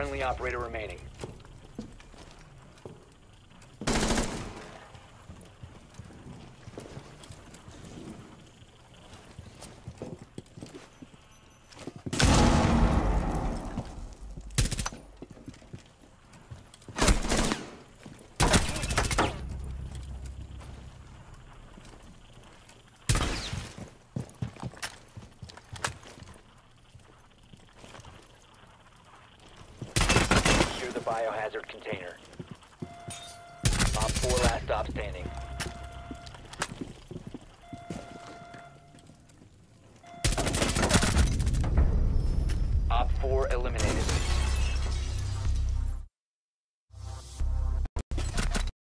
friendly operator remaining. Secure the biohazard container. Op 4 last stop standing.